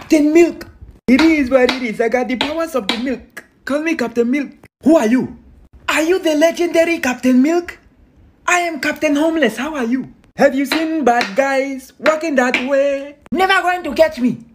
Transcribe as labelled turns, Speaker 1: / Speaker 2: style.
Speaker 1: Captain Milk. It is what it is. I got the powers of the milk. Call me Captain Milk. Who are you? Are you the legendary Captain Milk? I am Captain Homeless. How are you? Have you seen bad guys walking that way? Never going to catch me.